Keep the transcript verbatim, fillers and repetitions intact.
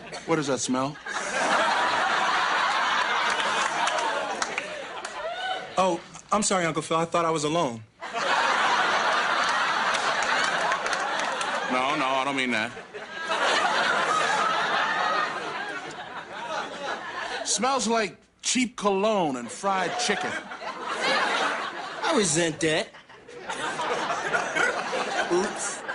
What does that smell? Oh, I'm sorry, Uncle Phil. I thought I was alone. No, no, I don't mean that. Smells like cheap cologne and fried chicken. I resent that. Oops.